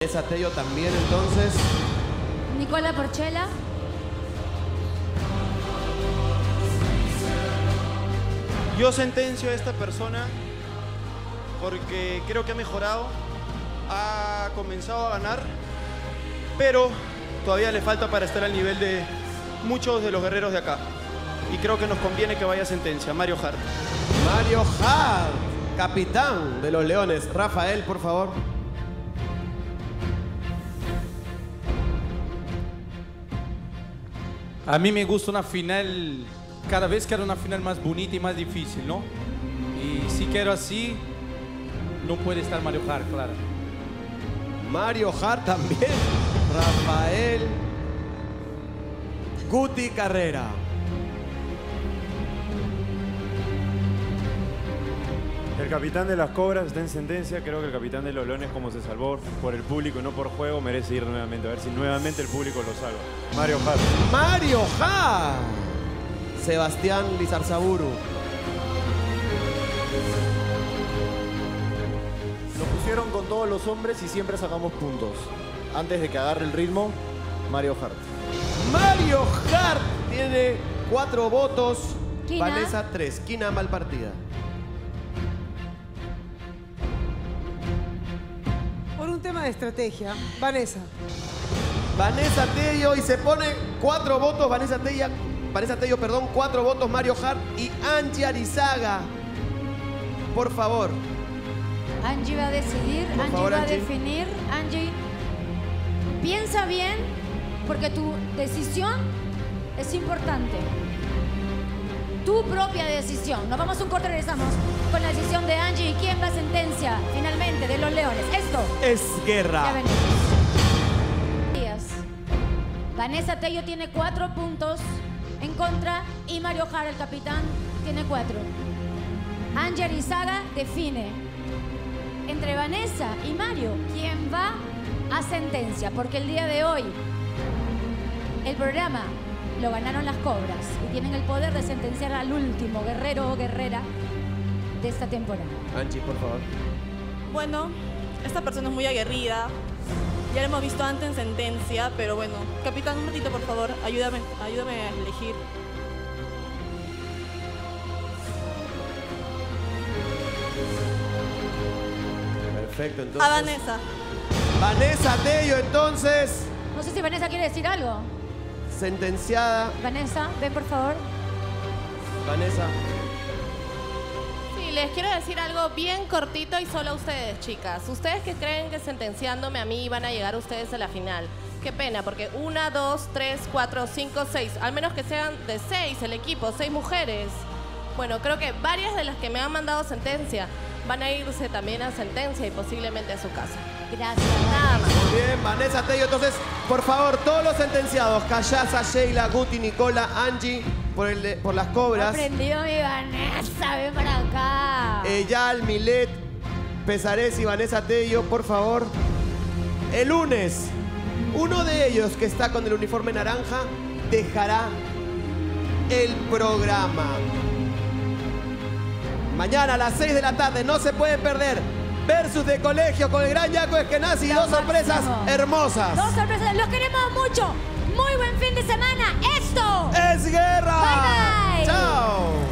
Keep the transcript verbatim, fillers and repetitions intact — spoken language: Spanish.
Vanessa Tello también, entonces. Nicola Porchela. Yo sentencio a esta persona porque creo que ha mejorado, ha comenzado a ganar, pero todavía le falta para estar al nivel de muchos de los guerreros de acá. Y creo que nos conviene que vaya a sentencia. Mario Hart. Mario Hart, capitán de los Leones. Rafael, por favor. A mí me gusta una final, cada vez quiero una final más bonita y más difícil, ¿no? Y si quiero así, no puede estar Mario Hart, claro. Mario Hart también. Rafael Guti Carrera. El capitán de las Cobras está en sentencia. Creo que el capitán de los Leones, como se salvó por el público y no por juego, merece ir nuevamente. A ver si nuevamente el público lo salva. Mario Hart. Mario Hart. Sebastián Lizarzaburu. Nos pusieron con todos los hombres y siempre sacamos puntos. Antes de que agarre el ritmo, Mario Hart. Mario Hart tiene cuatro votos. Kina. Vanessa, tres. Kina, mal partida. Por un tema de estrategia. Vanessa. Vanessa Tello y se pone cuatro votos. Vanessa Tello, Vanessa Tello, perdón, cuatro votos. Mario Hart y Angie Arizaga. Por favor. Angie va a decidir, Por Angie favor, va Angie. a definir. Angie, piensa bien porque tu decisión es importante. Tu propia decisión. Nos vamos a un corte, regresamos con la decisión de Angie. ¿Y quién va a sentencia finalmente de los Leones? Esto Es ya guerra. venimos. Días. Vanessa Tello tiene cuatro puntos en contra y Mario Hart, el capitán, tiene cuatro. Angie Arizaga define entre Vanessa y Mario quién va a sentencia, porque el día de hoy el programa lo ganaron las Cobras y tienen el poder de sentenciar al último guerrero o guerrera de esta temporada. Angie, por favor. Bueno, esta persona es muy aguerrida. Ya lo hemos visto antes en sentencia, pero bueno. Capitán, un ratito, por favor. Ayúdame, ayúdame a elegir. Perfecto, entonces. A Vanessa. Vanessa Tello, entonces, No sé si Vanessa quiere decir algo. sentenciada. Vanessa, ven por favor. Vanessa. Sí, les quiero decir algo bien cortito y solo a ustedes, chicas. Ustedes que creen que sentenciándome a mí van a llegar ustedes a la final. Qué pena, porque una, dos, tres, cuatro, cinco, seis. Al menos que sean de seis el equipo, seis mujeres. Bueno, creo que varias de las que me han mandado sentencia van a irse también a sentencia y posiblemente a su casa. Gracias. Nada más. Muy bien, Vanessa Tello. Entonces, por favor, todos los sentenciados, Callaza, Sheila, Guti, Nicola, Angie, por, el, de- por las Cobras, Aprendido mi Vanessa, ven para acá. Eyal, Milet, Pesares y Vanessa Tello, por favor. El lunes, uno de ellos que está con el uniforme naranja dejará el programa. Mañana a las seis de la tarde, no se pueden perder. Versus de colegio con el gran Yaco Eskenazi y Lo dos sorpresas máximo. hermosas. Dos sorpresas. Los queremos mucho. Muy buen fin de semana. Esto ¡Es guerra! Bye, bye. ¡Chao!